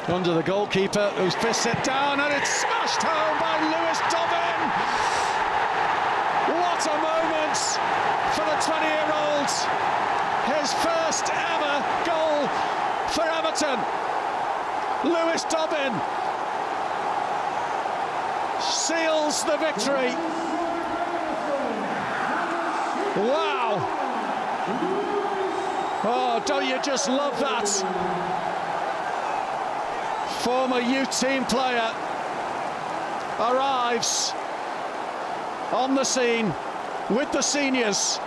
Under the goalkeeper, who's fists it down, and it's smashed home by Lewis Dobbin. What a moment for the 20-year-old. His first ever goal for Everton. Lewis Dobbin seals the victory. Wow. Oh, don't you just love that? Former youth team player arrives on the scene with the seniors.